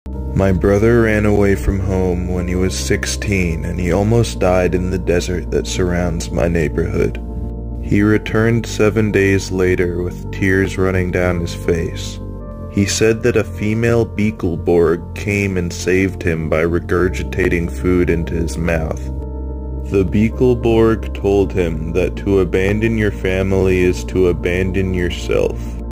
My brother ran away from home when he was 16 and he almost died in the desert that surrounds my neighborhood. He returned 7 days later with tears running down his face. He said that a female Beetleborg came and saved him by regurgitating food into his mouth. The Beetleborg told him that to abandon your family is to abandon yourself.